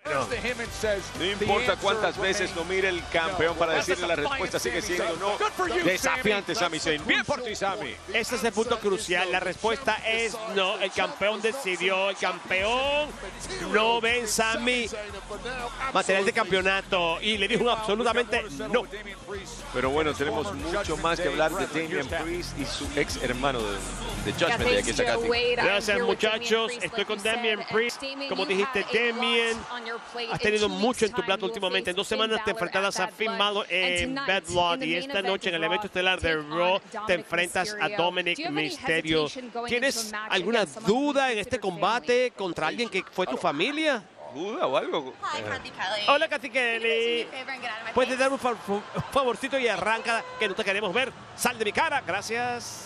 No importa cuántas veces lo mire el campeón para decirle la respuesta sigue siendo no. Desafiante, Sami Zayn. Bien por ti, Sami. Este es el punto crucial. La respuesta es no. El campeón decidió. El campeón no ve en Sami material de campeonato. Y le dijo un absolutamente no. Pero bueno, tenemos mucho más que hablar de Damian Priest y su ex hermano de Judgment Day. Aquí está Katy. Gracias, muchachos. Estoy con Damian Priest. Como dijiste, Damian, has tenido mucho en tu plato últimamente. En 2 semanas te enfrentabas a Finn Balor en Bad Blood. Y esta noche en el evento estelar de Raw te enfrentas a Dominic Mysterio. ¿Tienes alguna duda en este combate contra alguien que fue tu familia? ¿Duda o algo? Hola, Katy Kelly. Puedes dar un favorcito y arranca, que no te queremos ver. Sal de mi cara. Gracias.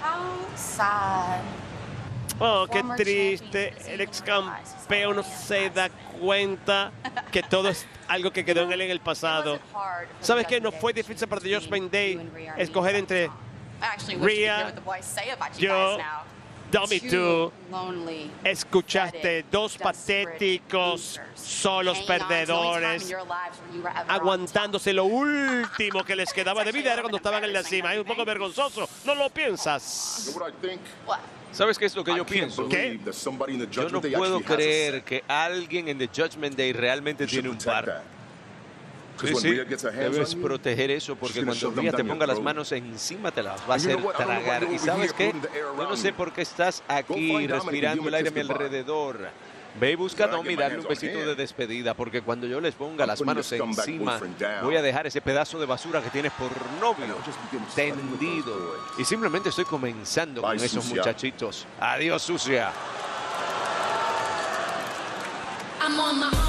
Oh, qué triste. El ex campeón no se da cuenta que todo es algo que quedó en él en el pasado. ¿Sabes qué? No fue difícil para The Judgment Day escoger entre Rhea, yo, Domi, tú. Escuchaste 2 patéticos, solos perdedores, aguantándose lo último que les quedaba de vida era cuando estaban en la cima. Es un poco vergonzoso, ¿no lo piensas? ¿Sabes qué es lo que yo pienso? ¿Qué? Yo no puedo creer que alguien en The Judgment Day realmente tiene un par. Sí, debes proteger eso porque cuando Rhea te ponga las manos encima te las va a hacer tragar. ¿Y sabes qué? Yo no sé por qué estás aquí respirando el aire a mi alrededor. Ve y busca a Domi y darle un besito de despedida porque cuando yo les ponga las manos encima voy a dejar ese pedazo de basura que tienes por novio tendido. Y simplemente estoy comenzando con esos muchachitos. Adiós, sucia.